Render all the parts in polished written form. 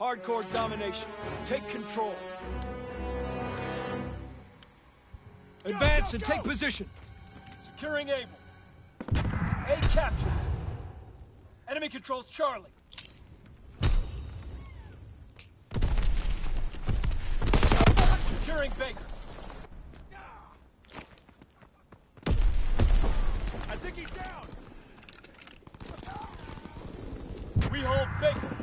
Hardcore domination. Take control. Advance and take position. Securing Able. A captured. Enemy controls Charlie. Securing Baker. I think he's down. We hold Baker.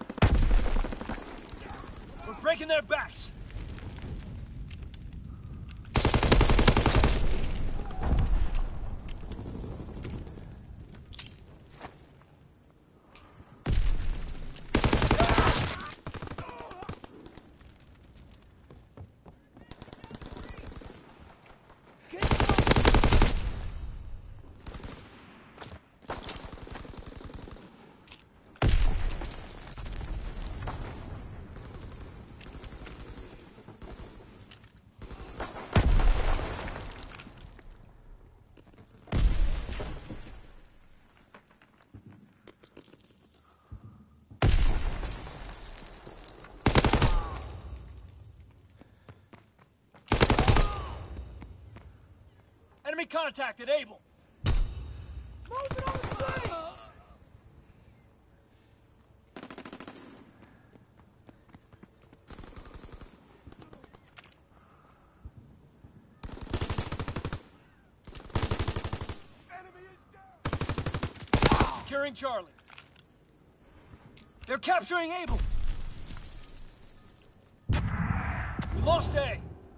We're breaking their backs. Enemy contacted Able. Move it on the way! Enemy is down! Securing Charlie. They're capturing Able. We lost A.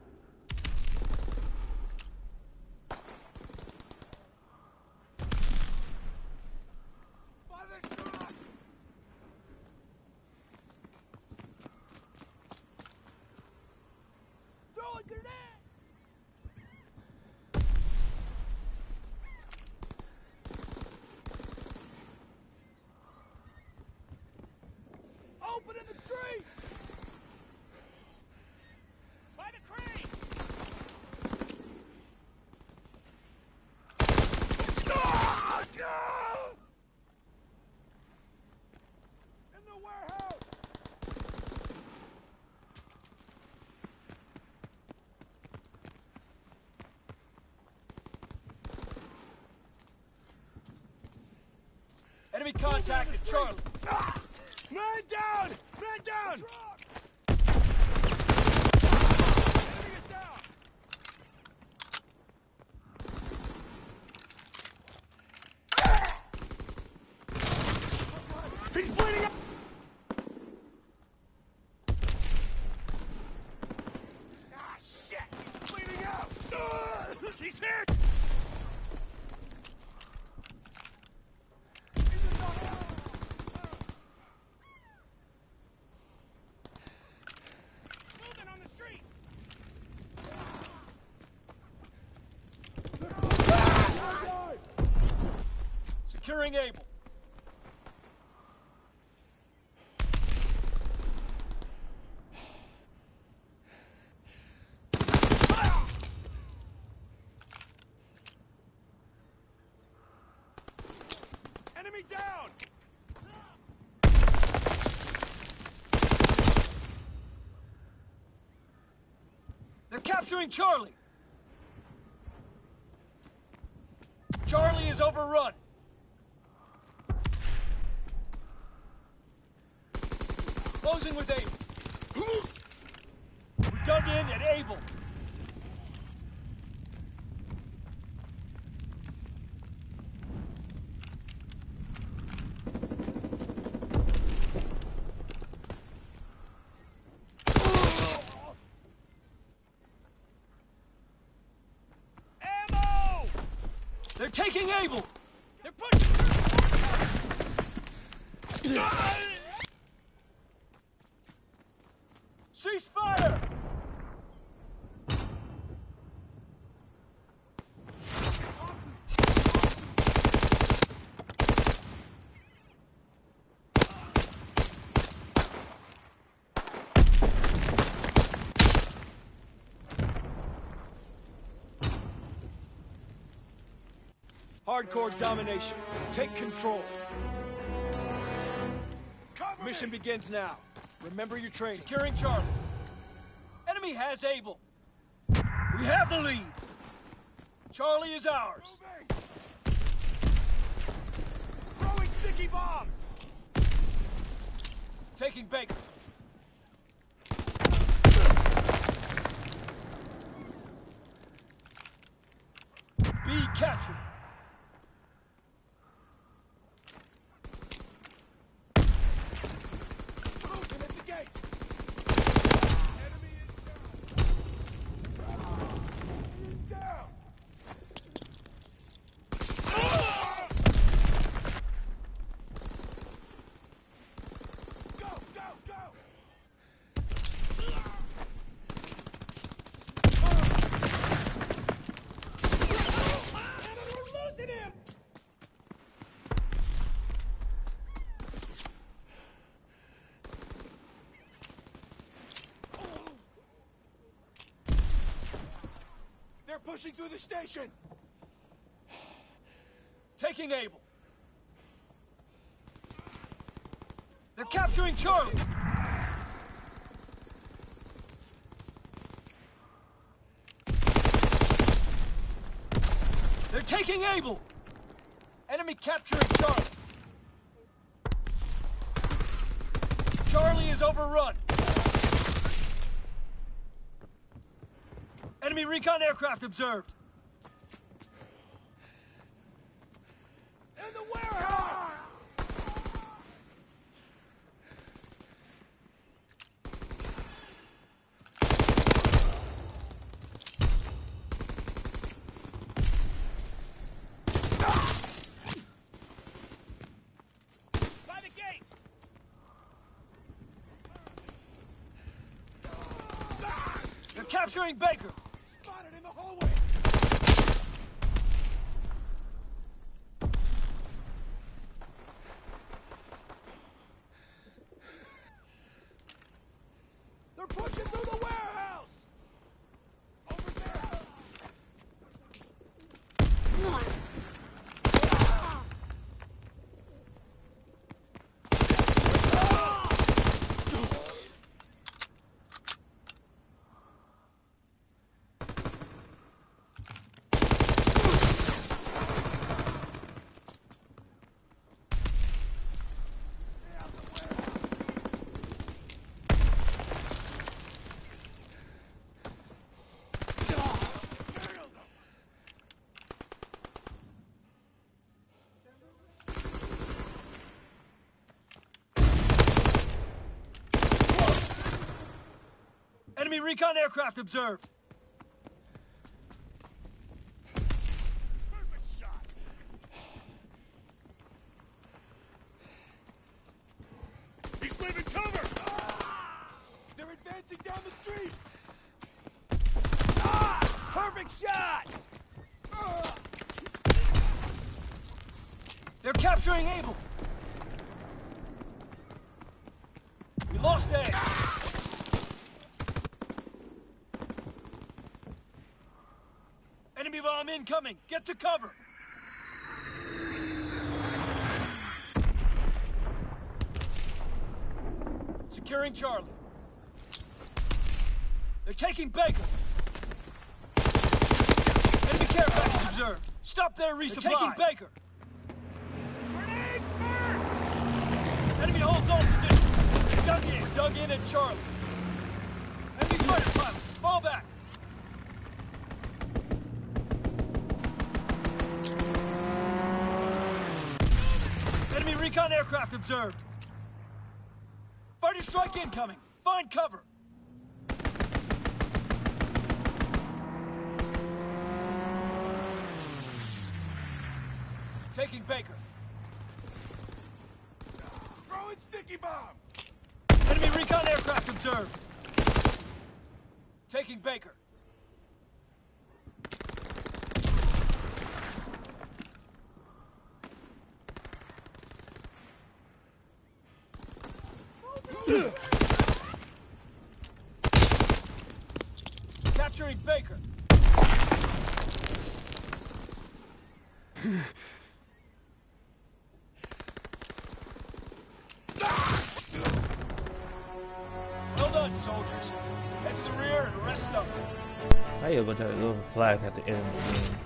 Open in the street! By the crane! Ah, no! In the warehouse! Enemy contacted Charlie. Ah! Man down! Man down! Enemy is down! He's bleeding out! Ah, shit! He's bleeding out! He's hit! Securing Able. Enemy down! They're capturing Charlie. Charlie is overrun. Closing with Able. We dug in at Able. Ammo! They're taking Able. They're pushing through. Cease fire! Hardcore domination. Take control. Mission begins now. Remember your training. Securing Charlie. Enemy has Able. We have the lead. Charlie is ours. Moving. Throwing sticky bomb. Taking Baker. B captured. Moving at the gate. Enemy is down. Go, go, go! We're losing him! They're pushing through the station! Taking Able. They're capturing Charlie! They're taking Able! Enemy capturing Charlie! Charlie is overrun! Enemy recon aircraft observed! In the warehouse! By the gate! They're capturing Baker! Spotted in the hallway! They're pushing through the warehouse! Over there! Enemy recon aircraft observed. Perfect shot. He's leaving cover. They're advancing down the street. Perfect shot. They're capturing Able. We lost A. Enemy bomb incoming! Get to cover! Securing Charlie. They're taking Baker! Enemy care package observed! Stop there, resupply! They're taking Baker! Grenades first! Enemy holds all positions! Dug in at Charlie. Enemy fighter pilots! Fall back! Enemy recon aircraft observed. Fighter strike incoming. Find cover. Taking Baker. Throwing sticky bomb. Enemy recon aircraft observed. Taking Baker. Capturing Baker. done, soldiers. Head to the rear and rest up. How you able to go flag at the end of the game?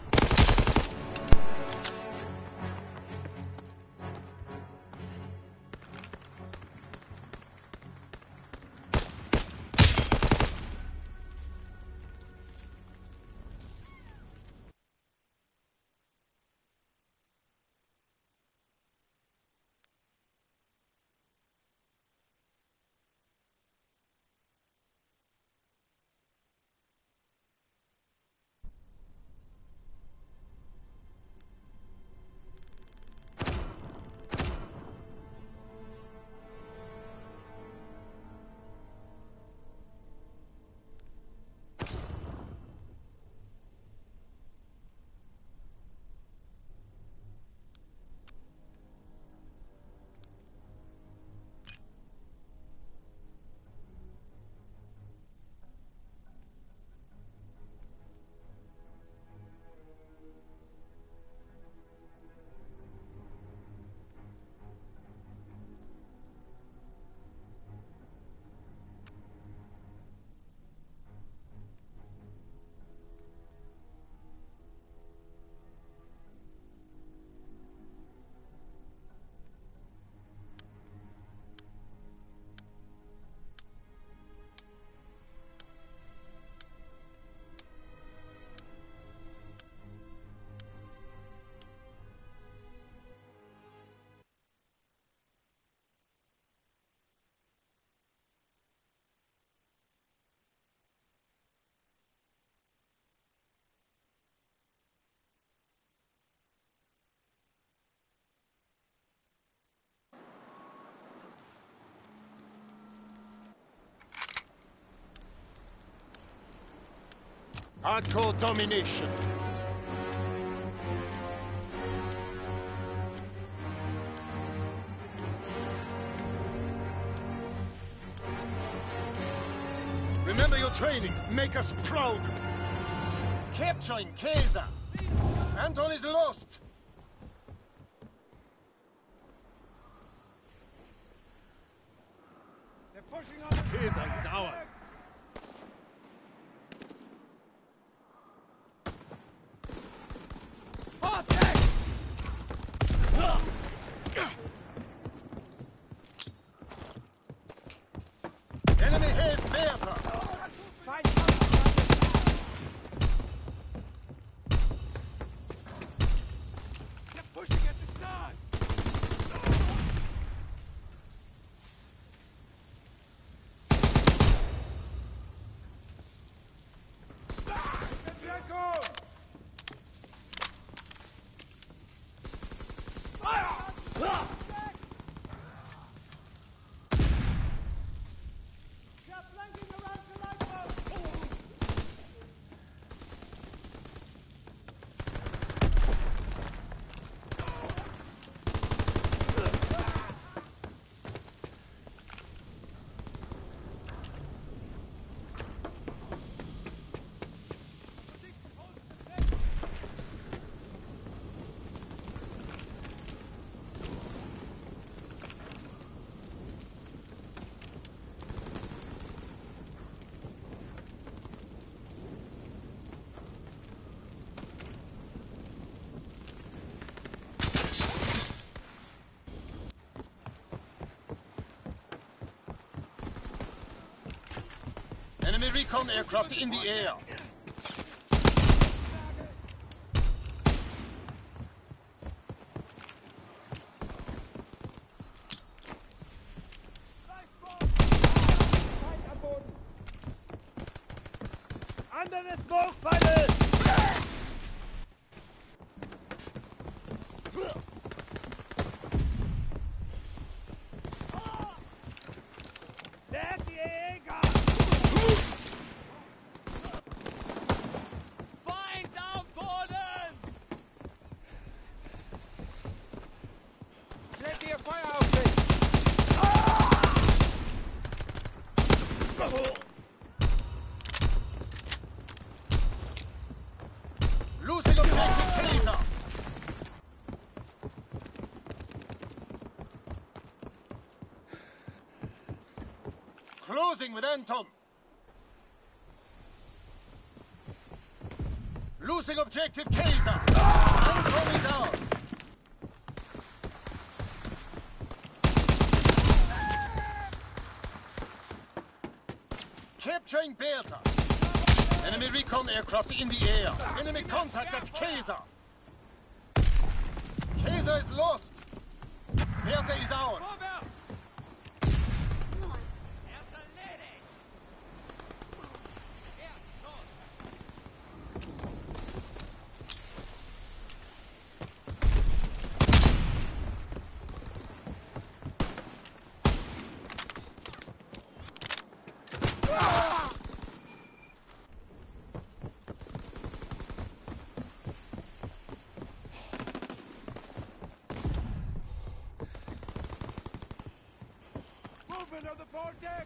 Hardcore domination. Remember your training. Make us proud. Capturing Kaiser. Anton is lost. They're pushing on. Kaiser is ours. Enemy has Bertha! They're pushing at the start! Enemy recon aircraft in the air. Under the smoke, fighters! Der Jäger! Feind auf Boden! Stellt ihr Feuer auf sich! closing with Anton. Losing objective Kaiser. Anton is ours. Capturing Bertha. Enemy recon aircraft in the air. Enemy contact at Kaiser. Kaiser is lost. Bertha is ours. On the port deck!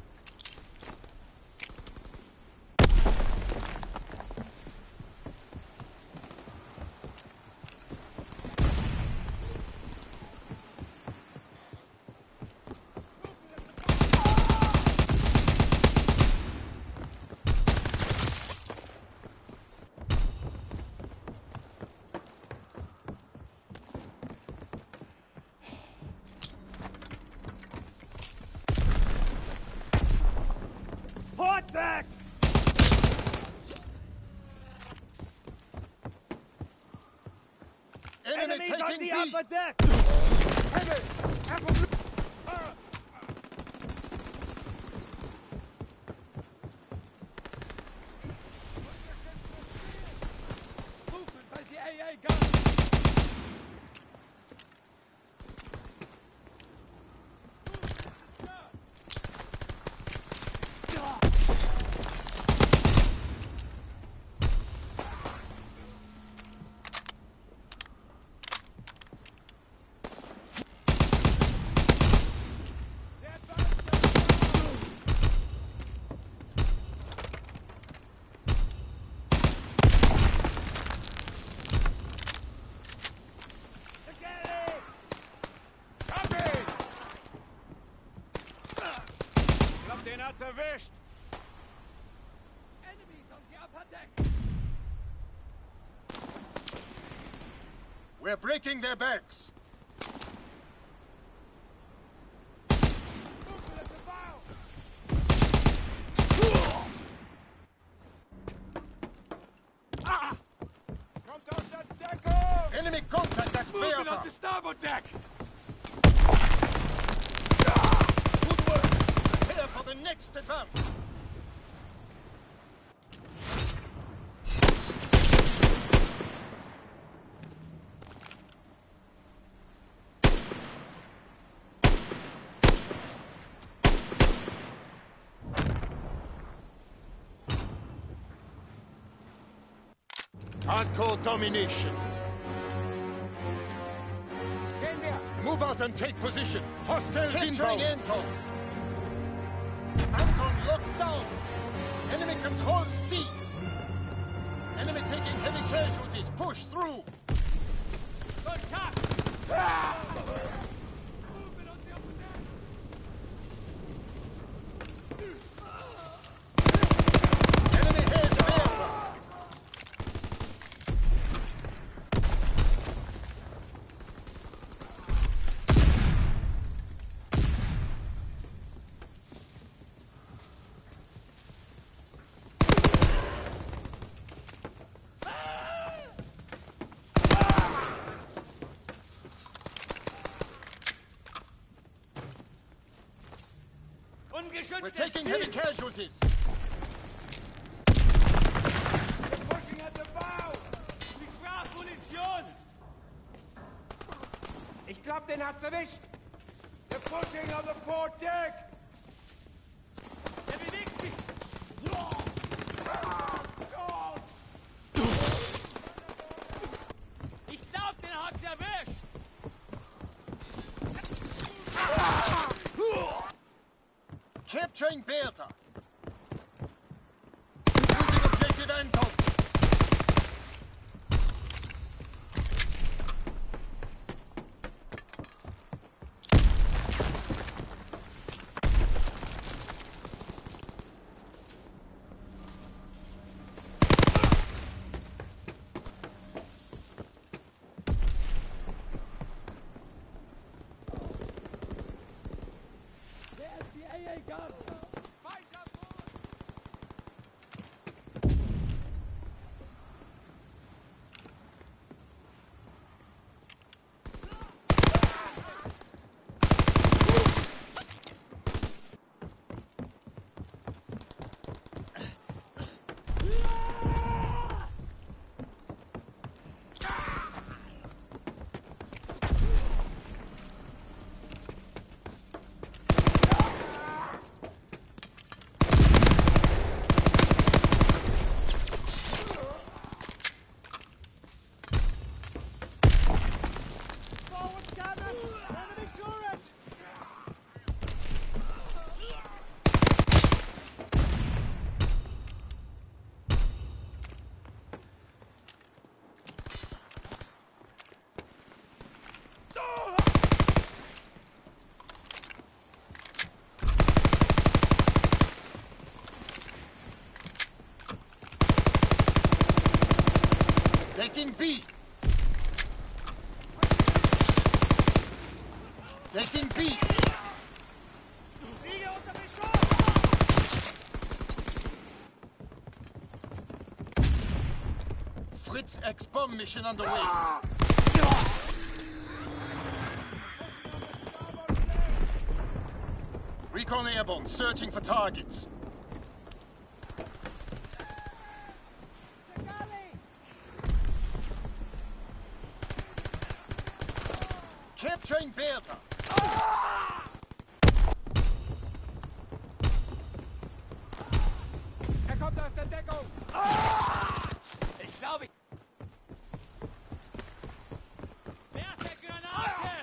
Back! Enemy taking on the B. upper deck! Movement by the AA gun! Den hat's erwischt! Enemies on the upper deck! We're breaking their backs. Movement at the bow! Kommt aus der Deckung! Enemy contact at Movement on Bertha. the starboard deck! Good work. Prepare for the next advance. Hardcore domination. Move out and take position. Hostiles inbound. Anton. Anton locked down. Enemy controls C. Enemy taking heavy casualties. Push through. Contact! Movement on the upper deck! Enemy has Bertha. We're taking heavy casualties. We're pushing at the bow! Ich brauch Munition! Ich glaub, den hat's erwischt! They're pushing on the port deck! Er bewegt sich! Ich glaub, den hat's erwischt! Capturing Bertha. Losing objective Anton. Taking B. Taking B. Fritz X-bomb mission underway. Recon airborne, searching for targets. Capturing Bertha. Kommt aus der Deckung! Ich glaube... Werfe Granate!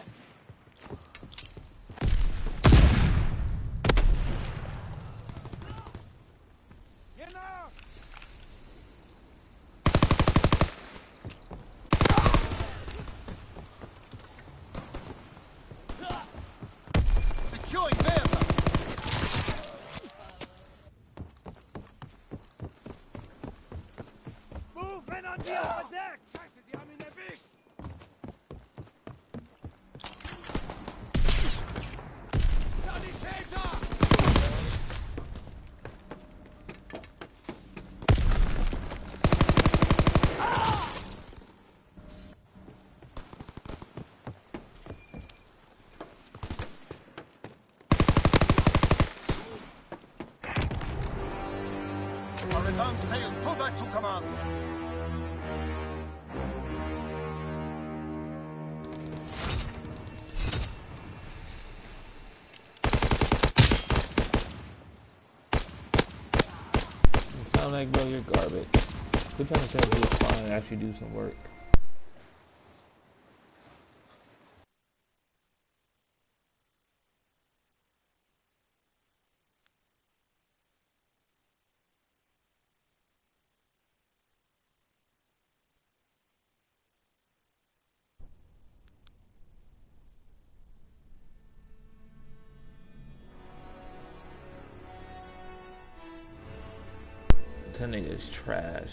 Genau! Securing Bertha. Movement on the upper deck! Scheiße, sie haben ihn erwischt! Sanitäter! Our advance failed. Pull back to command. Sound like bro, you're garbage. Quit trying to say you're fine and actually do some work. That nigga is trash.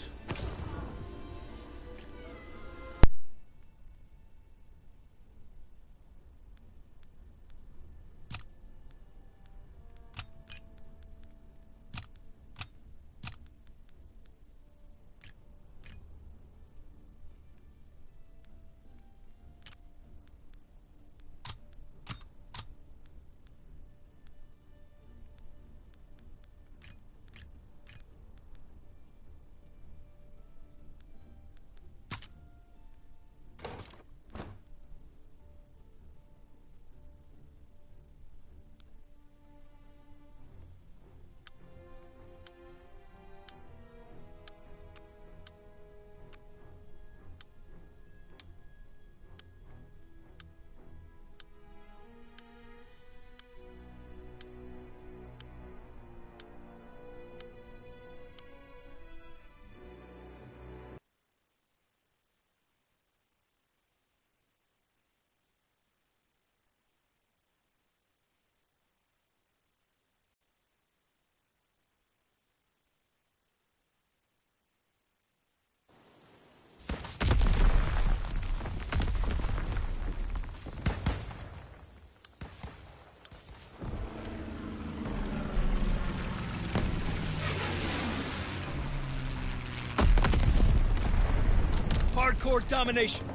hardcore domination.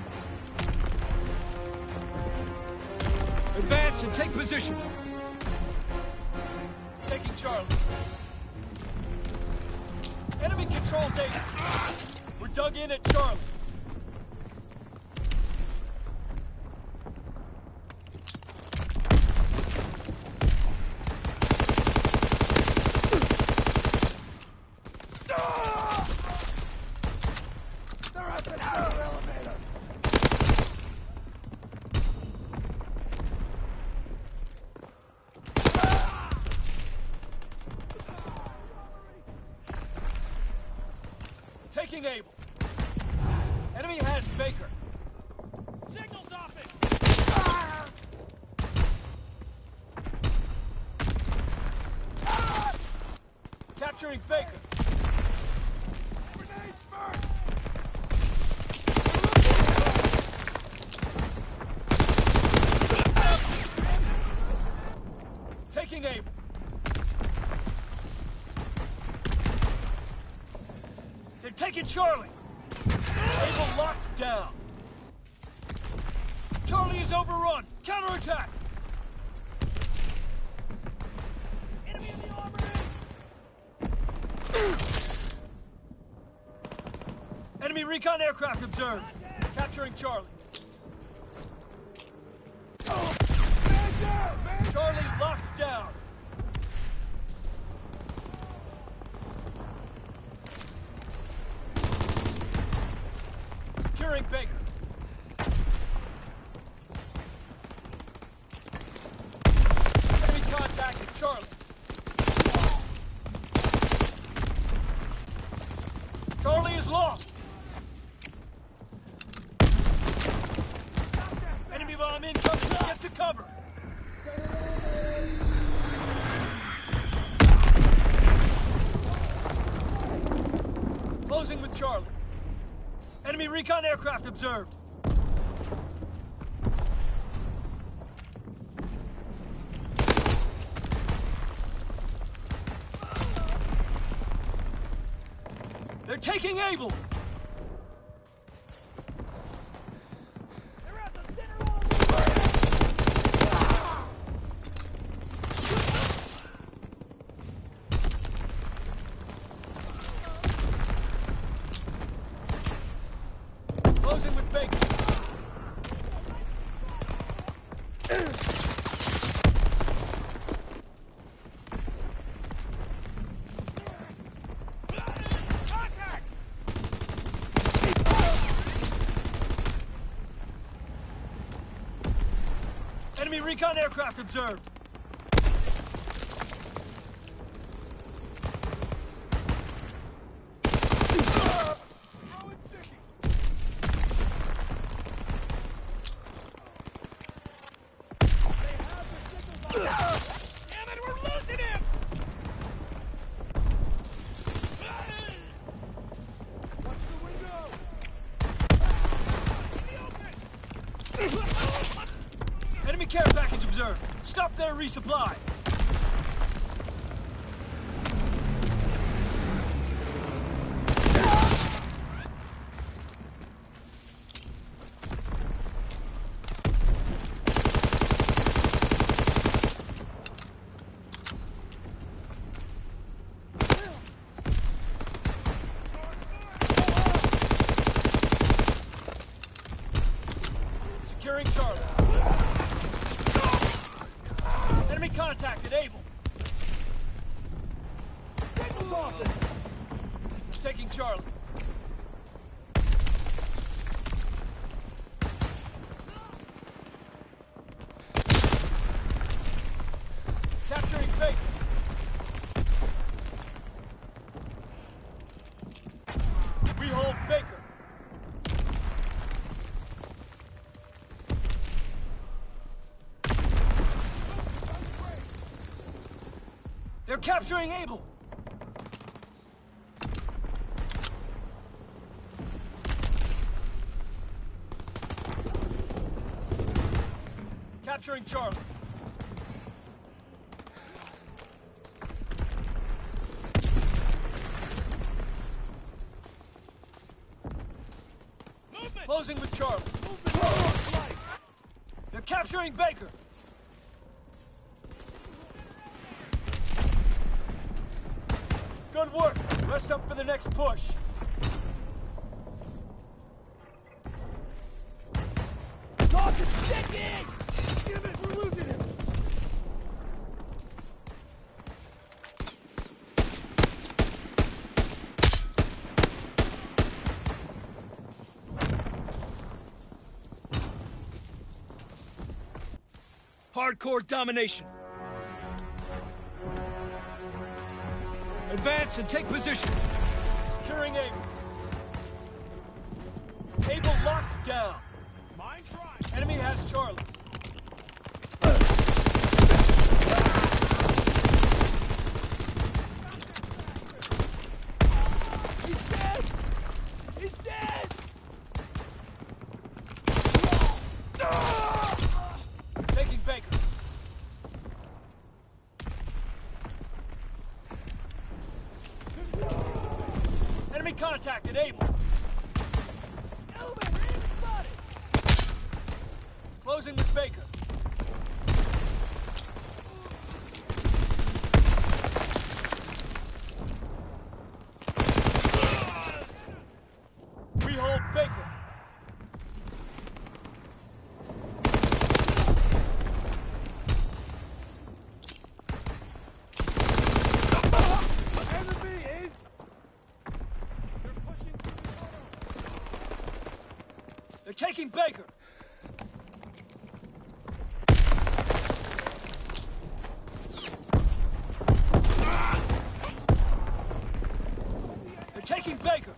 Advance and take position. Taking Charlie. Enemy controls A. We're dug in at Charlie. Taking Able. Enemy has Baker. Signals office! Capturing Baker. Grenades first! Taking Able. They're taking Charlie! Able locked down. Charlie is overrun! Counterattack! Enemy in the armory! Enemy recon aircraft observed. Capturing Charlie. Charlie locked down. Securing Baker. Enemy contact at Charlie. Charlie is lost. Enemy bomb incoming. Get to cover. Closing with Charlie. Enemy recon aircraft observed. They're taking Able. They're at the center wall. Closing with Baker. Contact! Enemy recon aircraft observed. Damn it, we're losing him! Watch the window! Enemy care package observed. Stop there, resupply. Securing Charlie. Enemy contacted Able. Signals office. Taking Charlie. Capturing Baker. We hold Baker. They're capturing Able. Capturing Charlie. Closing with Charlie. They're capturing Baker. Good work. Rest up for the next push. Lock is sticking! Damn it, we're losing him! Hardcore domination. Advance and take position. Securing Able. Able locked down. Mine tried. Enemy has Charlie. He's dead! He's dead! Taking Baker. Enemy contacted Able. Elevator, enemy spotted. Closing with Baker. We hold Baker. They're taking Baker! They're taking Baker!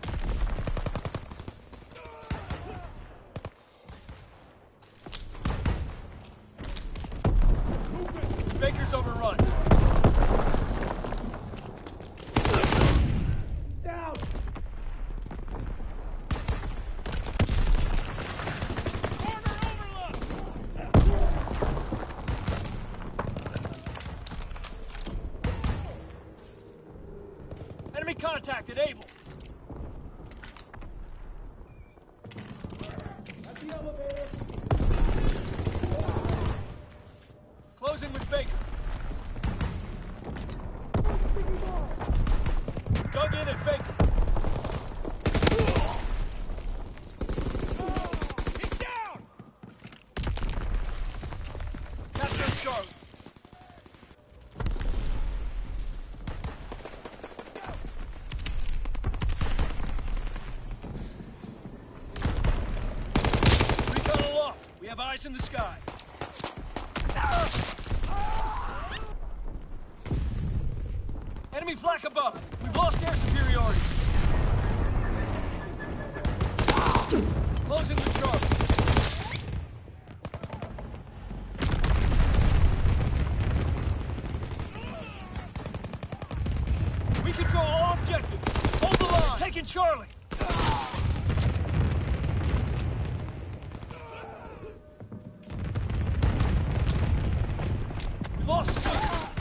Baker's overrun. Down! Enemy contacted Able. At the elevator. Closing with Baker. Dug in at Baker. He's down! Capturing Charlie. We have eyes in the sky. Enemy flak above. We've lost air superiority. Closing with Charlie. We control all objectives. Hold the line. Taking Charlie. Lost two.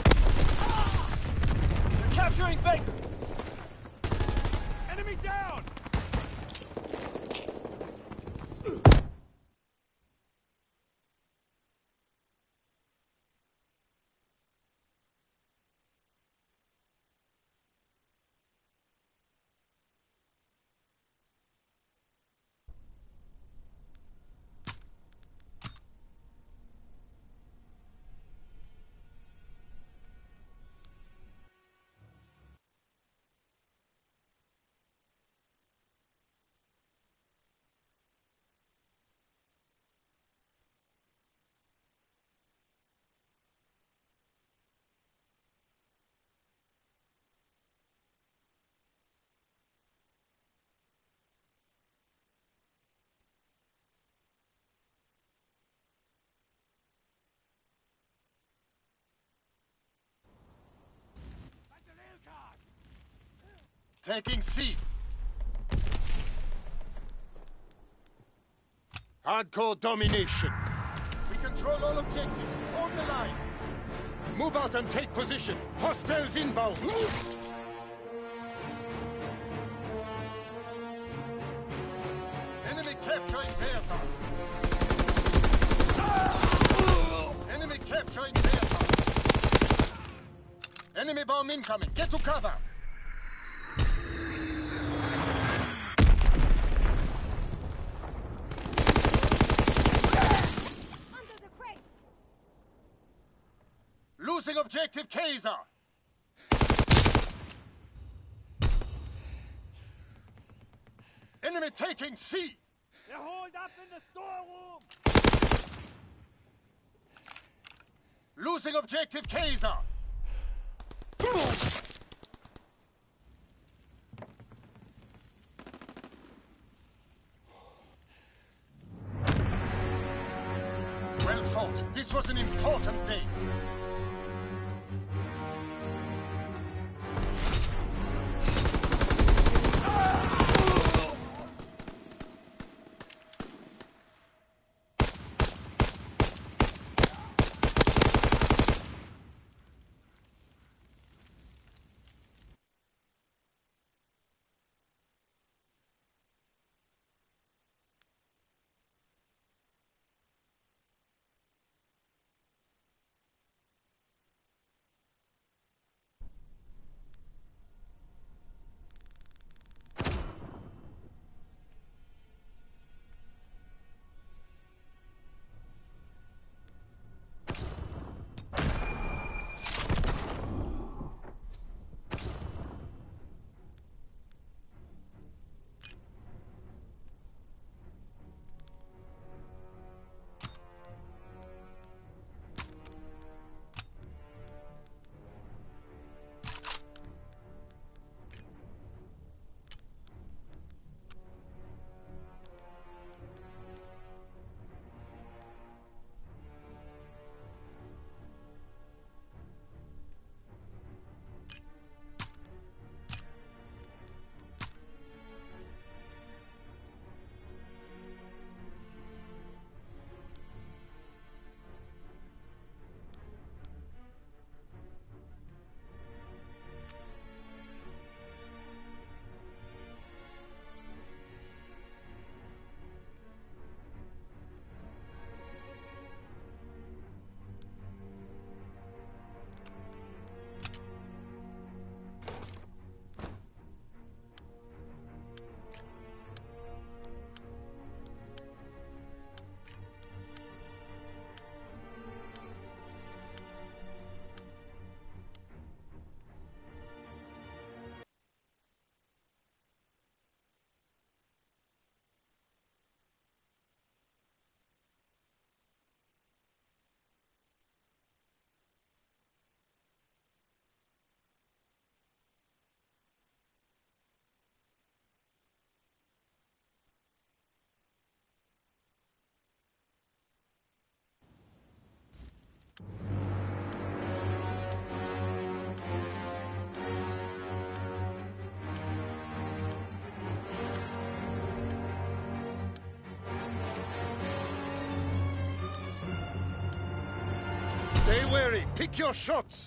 They're capturing Baker. Enemy down. Taking C. Hardcore domination. We control all objectives. Hold the line. Move out and take position. Hostiles inbound. Enemy capturing Enemy bomb incoming. Get to cover. Under the crate! Losing objective Kaiser. Enemy taking C. They're holed up in the storeroom! Losing objective Kaiser. Well fought. This was an important day. Stay wary. Pick your shots.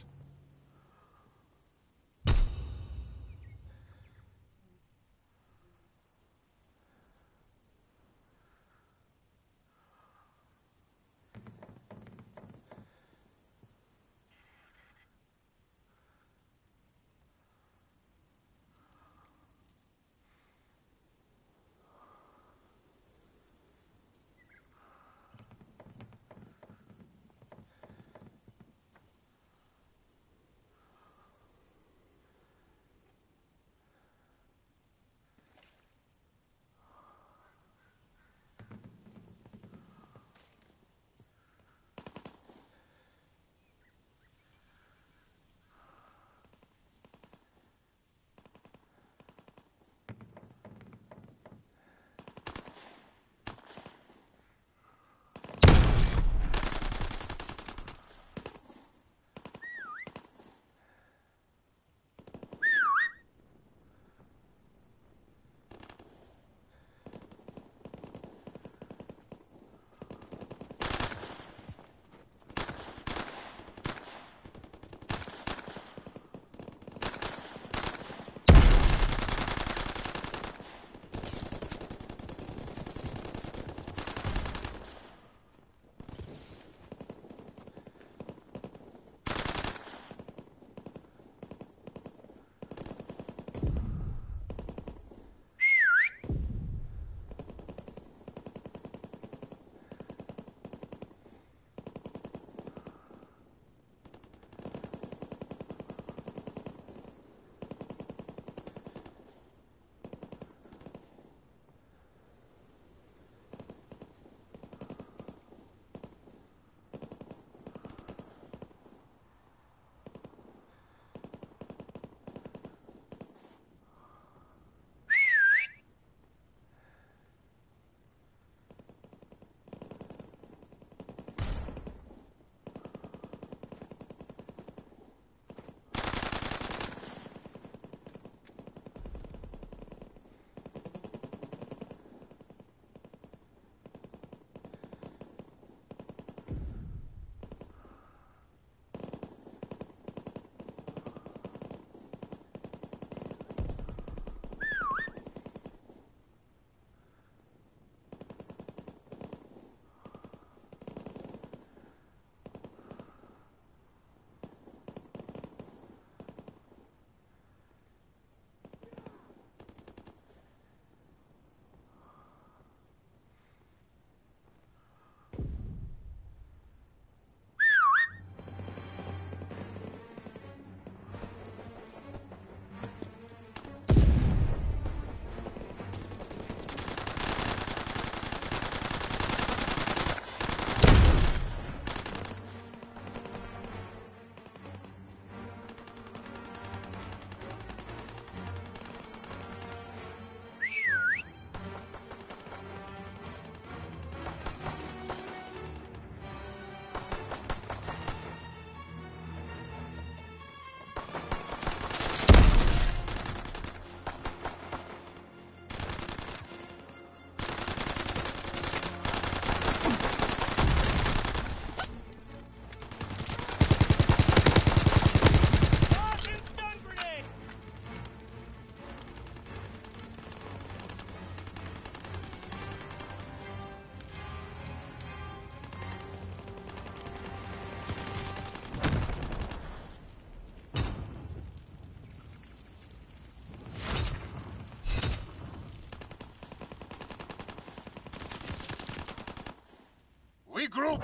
Regroup!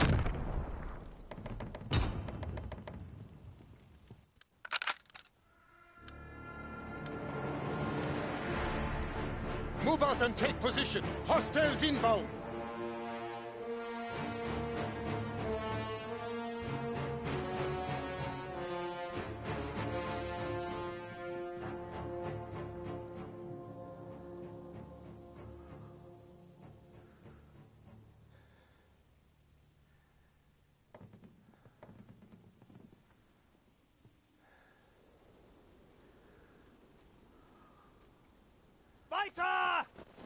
Move out and take position. Hostiles inbound. Weiter!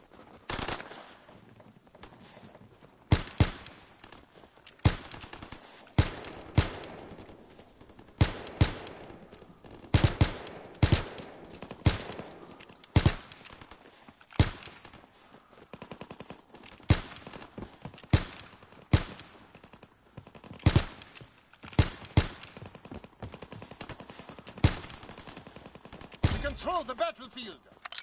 We control the battlefield.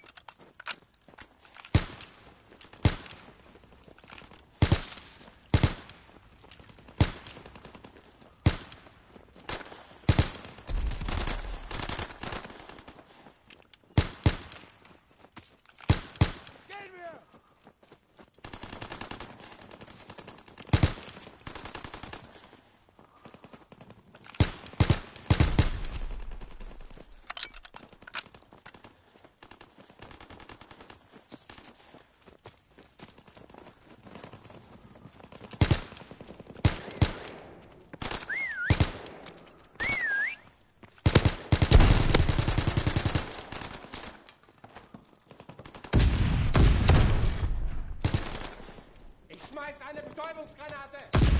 Schmeiß eine Betäubungsgranate!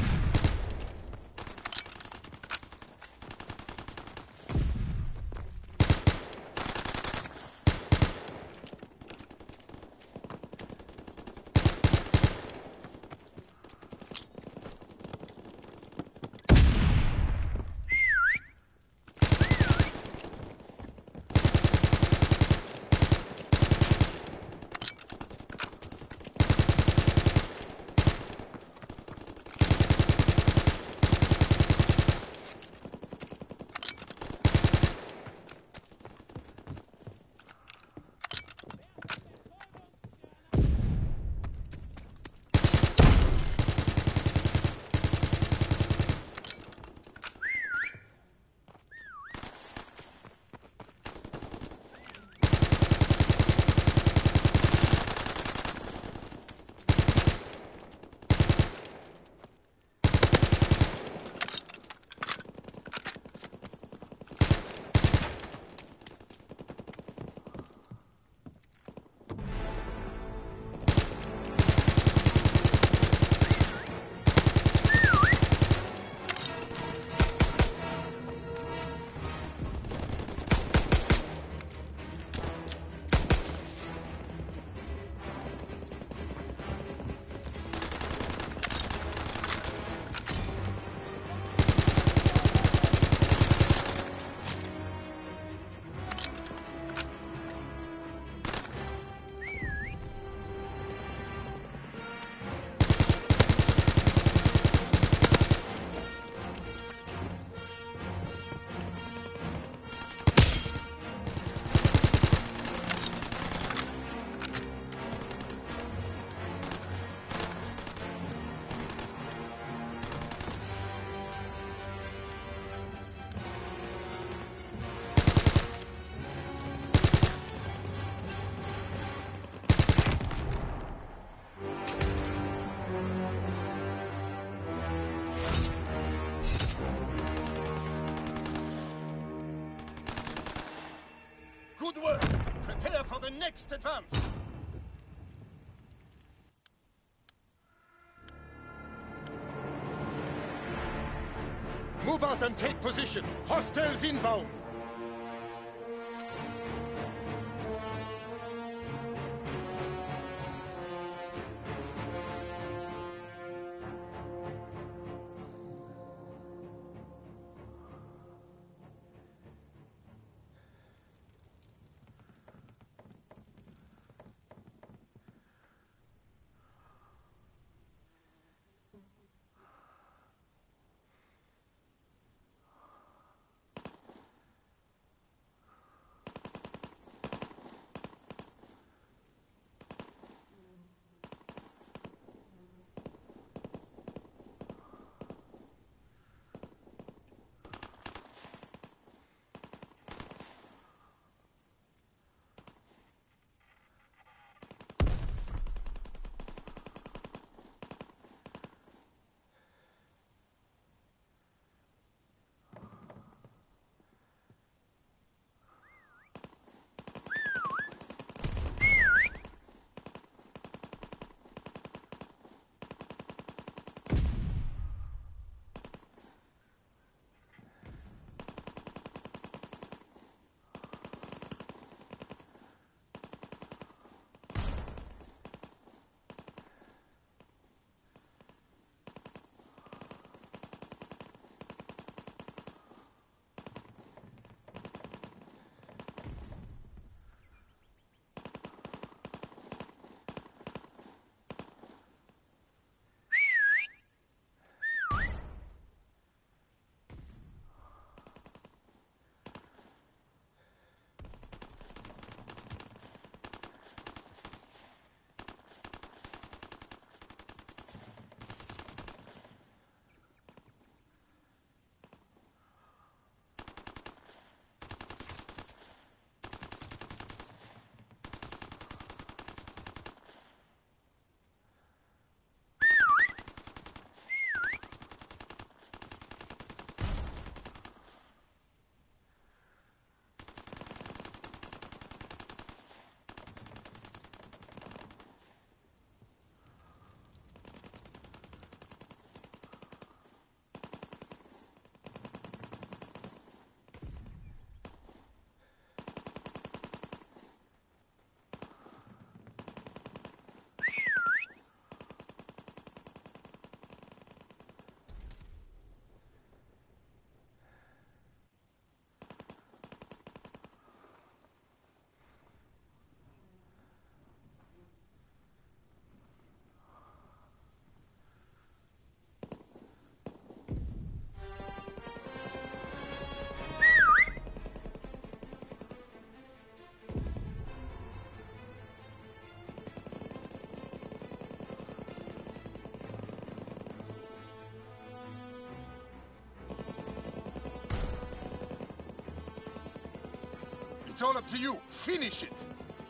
Good work. Prepare for the next advance. Move out and take position. Hostiles inbound. It's all up to you. Finish it.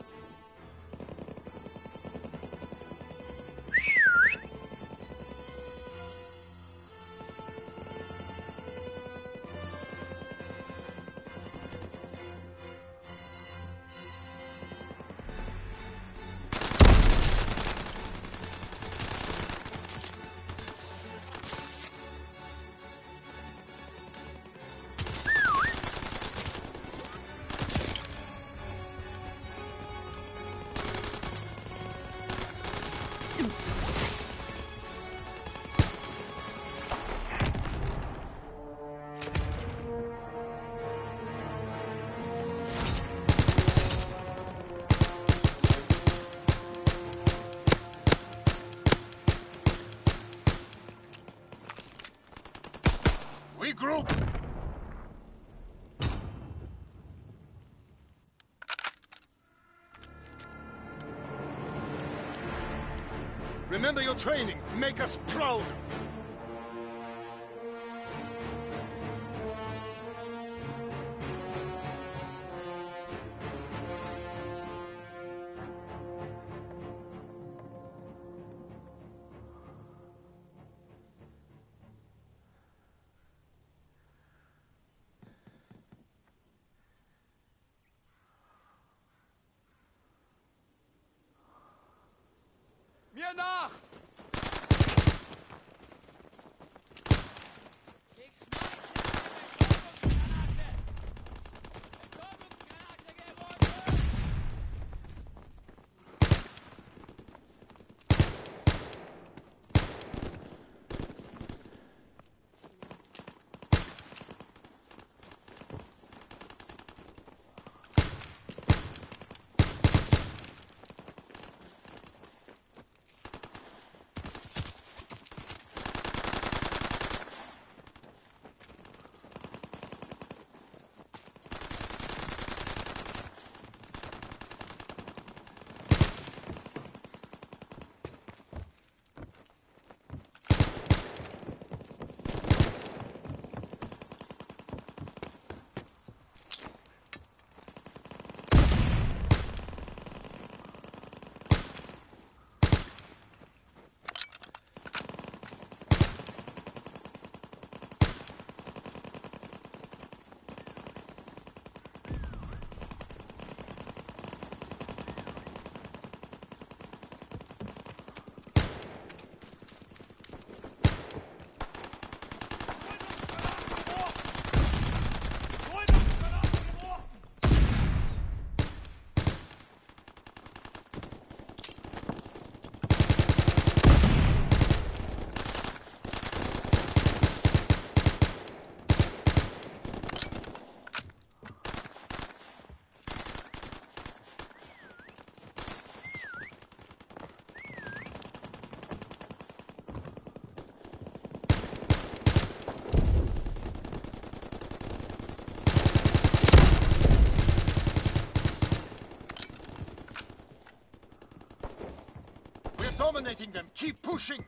Regroup! Remember your training. Make us proud. Mir nach! Dominating them. Keep pushing.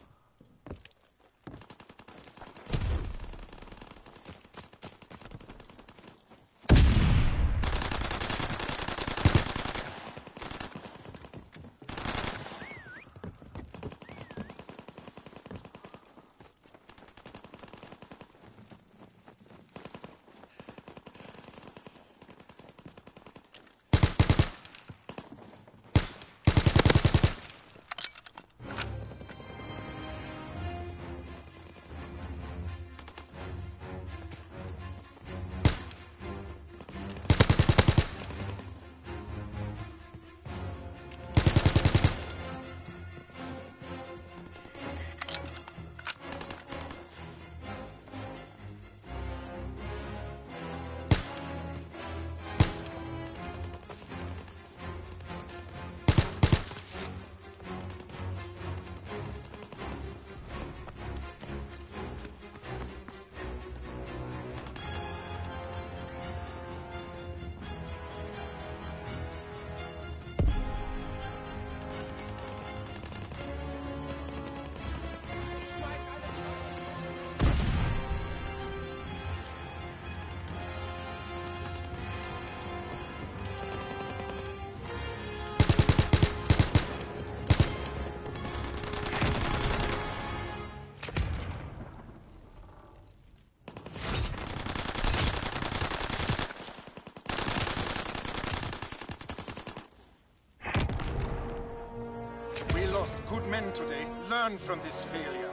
lost good men today. Learn from this failure.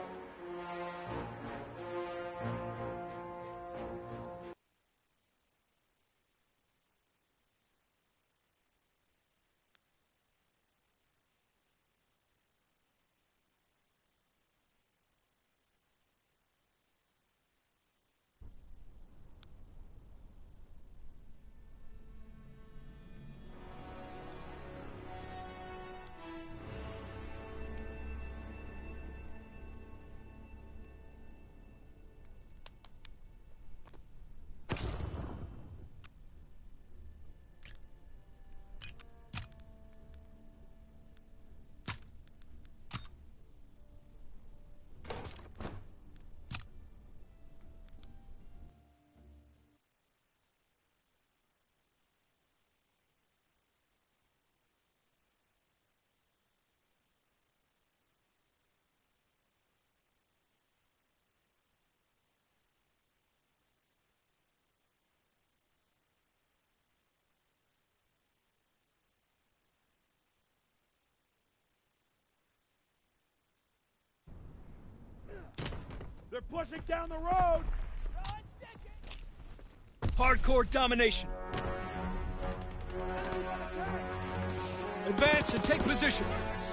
They're pushing down the road! Hardcore domination. Advance and take position.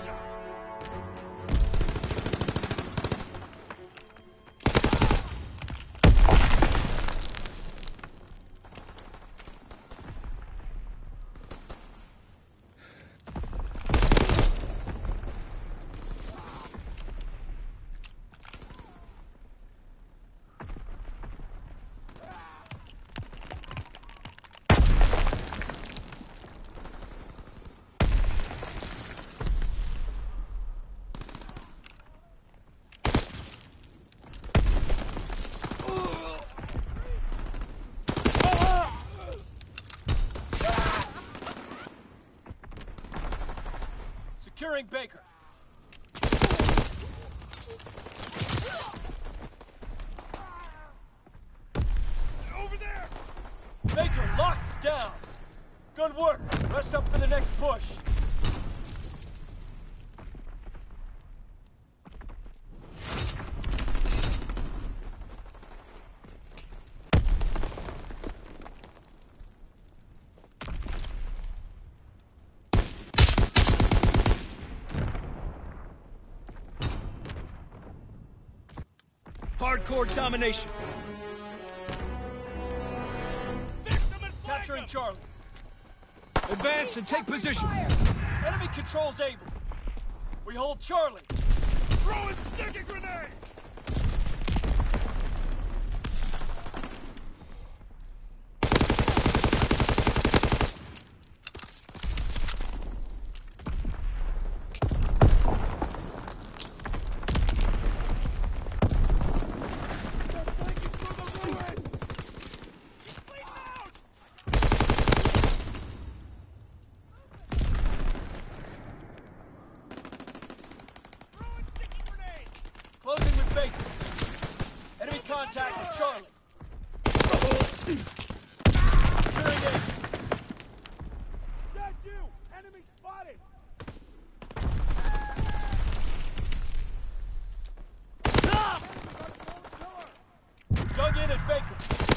Securing Baker. Over there! Baker locked down. Good work. Rest up for the next push. Hardcore domination. Capturing Charlie. Advance and take position. Enemy controls Able. We hold Charlie. Throwing sticky grenade! Closing with Baker. Enemy contact with Charlie. Securing Able. That's you! Enemy spotted! Dug in at Baker.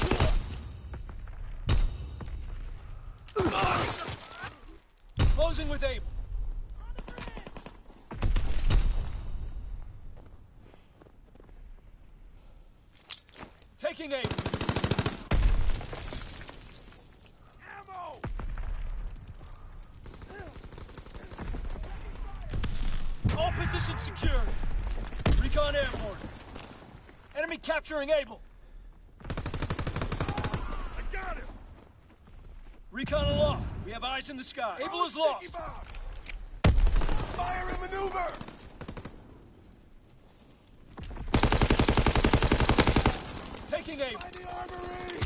Closing with Able. Taking aim. Ammo! All positions secured. Recon airborne. Enemy capturing Able. I got him! Recon aloft. We have eyes in the sky. Able is lost. Fire and maneuver! Taking aim. By the armory!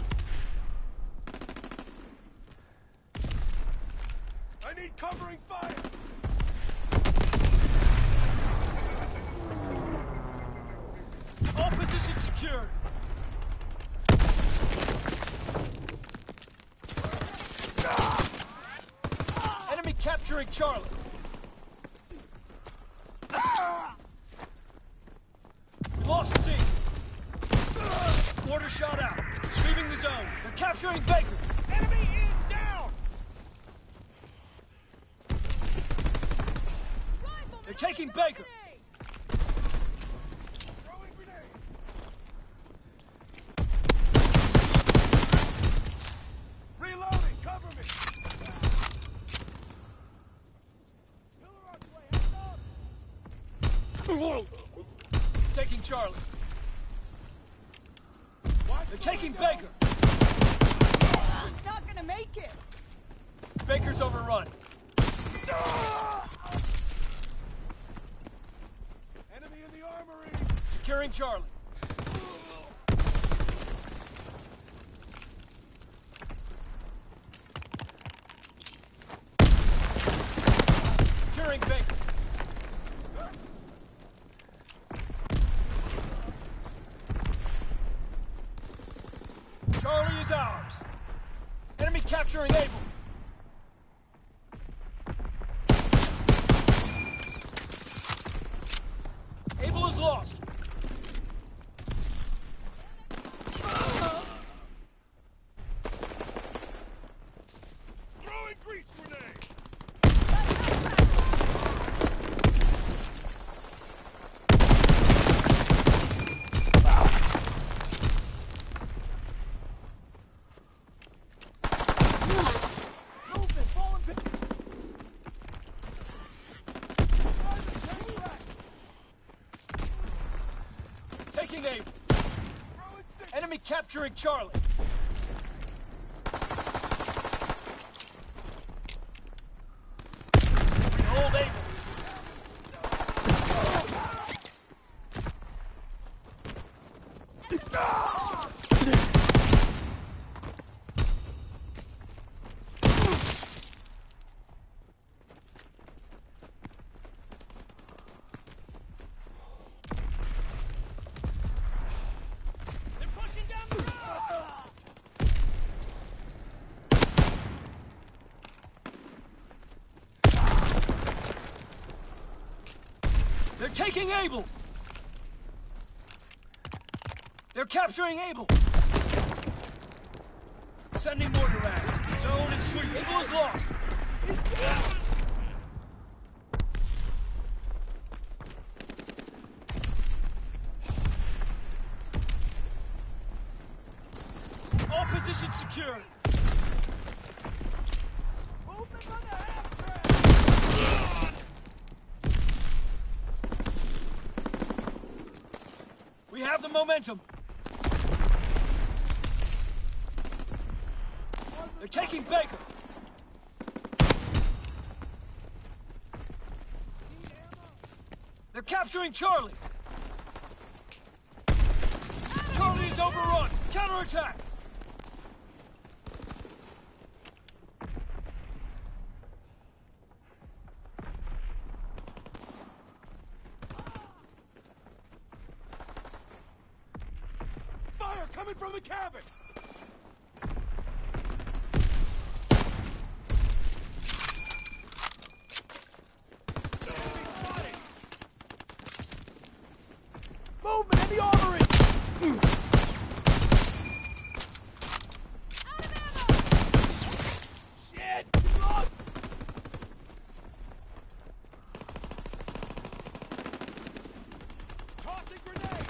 I need covering fire! All positions secured. Enemy capturing Charlie. Lost C. Mortar shot out. Leaving the zone. They're capturing Baker. Enemy is down! They're taking Baker. Throwing grenade. Reloading. Cover me. Taking Charlie. They're taking Baker. He's not gonna make it. Baker's overrun. Enemy in the armory. Securing Charlie. Securing Baker. Charlie is ours. Enemy capturing Able. Able is lost. Throwing grease grenade. Taking Able. Enemy capturing Charlie. We hold Able. They're taking Able! They're capturing Able! Sending mortar rounds. Zone is sweet. Able is lost. All positions secured. Movement on the half-track! We have the momentum. They're taking Baker. They're capturing Charlie. Charlie is overrun. Counterattack. Fire coming from the cabin. Movement in the armory! Out of ammo! Shit! Look! Tossing grenade!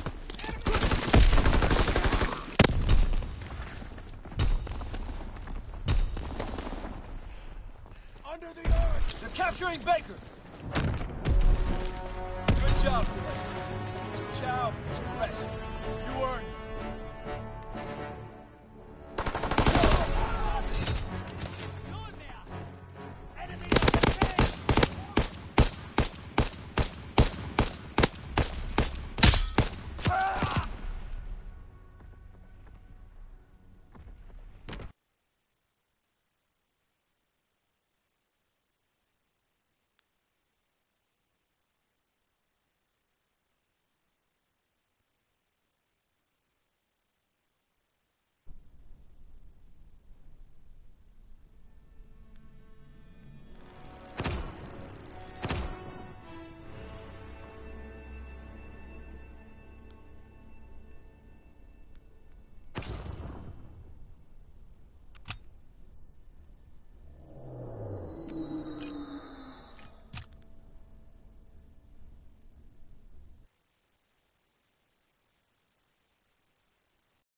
Under the earth! They're capturing Baker! Good job today. Some chow, some rest. You earned it.